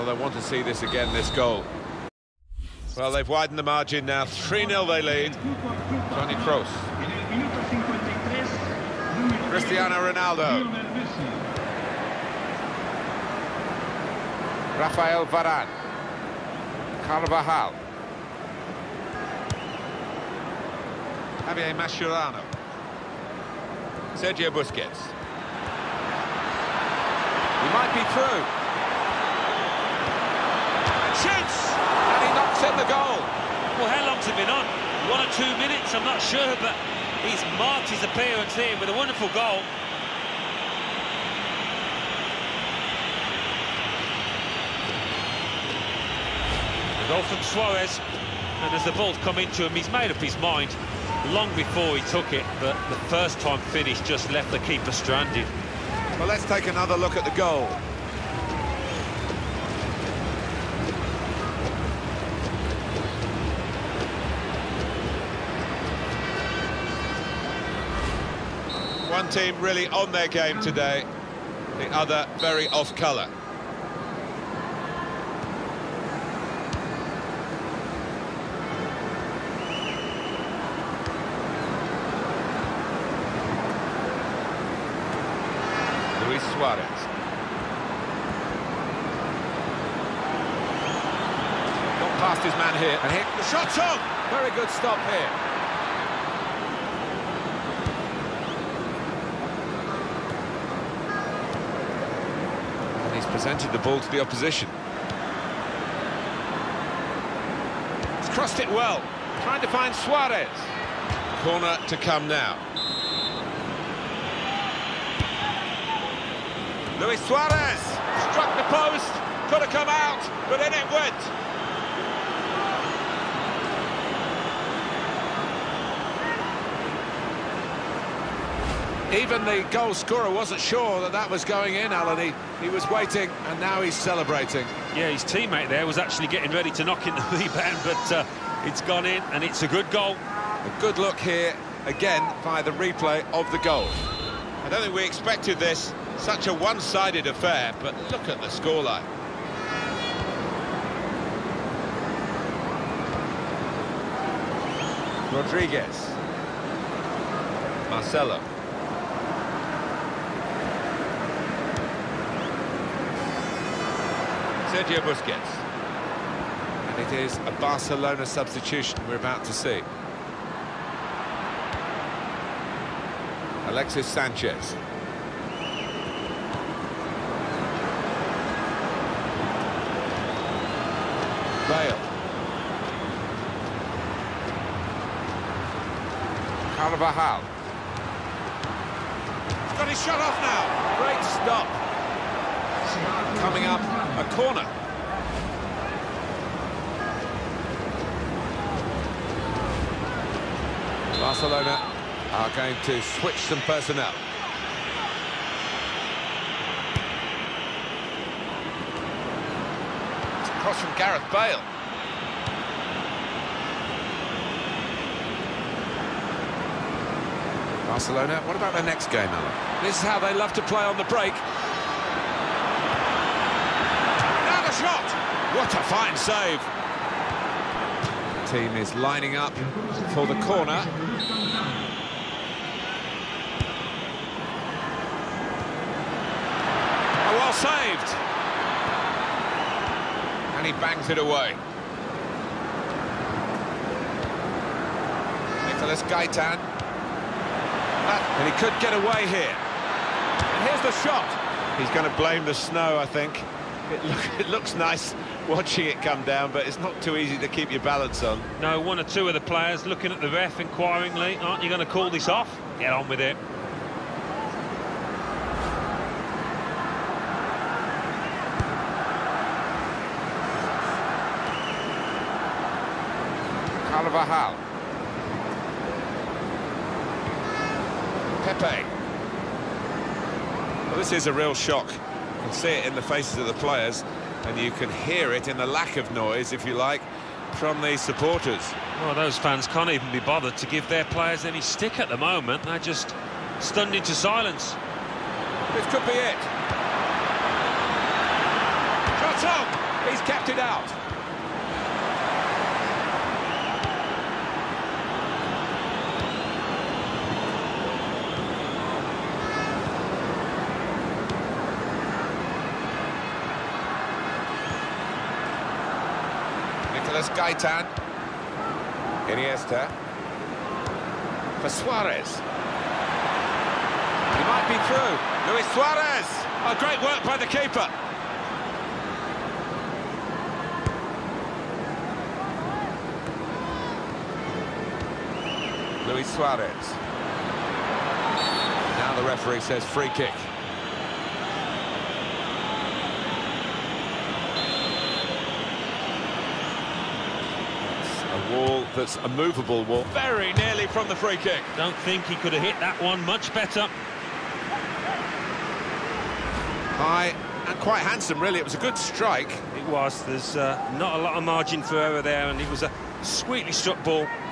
Well, they want to see this again, this goal. Well, they've widened the margin now. 3-0 they lead. Toni Kroos. Cristiano Ronaldo. Rafael Varane. Carvajal. Javier Mascherano. Sergio Busquets. He might be through. And shoots! And he knocks in the goal. Well, how long's it been on? 1 or 2 minutes, I'm not sure, but he's marked his appearance here with a wonderful goal. Adolfo Suarez, and as the ball's come into him, he's made up his mind long before he took it, but the first time finish just left the keeper stranded. Well, let's take another look at the goal. One team really on their game today, the other very off colour. Luis Suarez. Got past his man here and hit the shot's on. Very good stop here. And he's presented the ball to the opposition. He's crossed it well, trying to find Suarez. Corner to come now. Luis Suarez struck the post, could have come out, but in it went. Even the goal scorer wasn't sure that that was going in, Alan. He was waiting, and now he's celebrating. Yeah, his teammate there was actually getting ready to knock in the rebound, but it's gone in, and it's a good goal. A good look here, again, via the replay of the goal. I don't think we expected this. Such a one-sided affair, but look at the scoreline. Rodriguez. Marcelo. Sergio Busquets. And it is a Barcelona substitution we're about to see. Alexis Sanchez. Bale. Carvajal. He's got his shot off now. Great stop. Coming up, a corner. Barcelona are going to switch some personnel. Cross from Gareth Bale. Barcelona, what about their next game, Alan? This is how they love to play on the break. Now the shot! What a fine save. Team is lining up for the corner. Oh, well saved. And he bangs it away. Nicolas Gaitan. And he could get away here. And here's the shot. He's going to blame the snow, I think. It looks nice watching it come down, but it's not too easy to keep your balance on. No, one or two of the players looking at the ref inquiringly. Aren't you going to call this off? Get on with it. Carvajal. Pepe. Well, this is a real shock. You can see it in the faces of the players, and you can hear it in the lack of noise, if you like, from the supporters. Well, those fans can't even be bothered to give their players any stick at the moment. They're just stunned into silence. This could be it. Shot on! He's kept it out. Nicolas Gaitan. Iniesta. For Suarez. He might be through. Luis Suarez. Oh, great work by the keeper. Luis Suarez. Now the referee says free kick. A wall that's a movable wall. Very nearly from the free kick. Don't think he could have hit that one much better. High and quite handsome, really. It was a good strike. It was. There's not a lot of margin for error there, and it was a sweetly struck ball.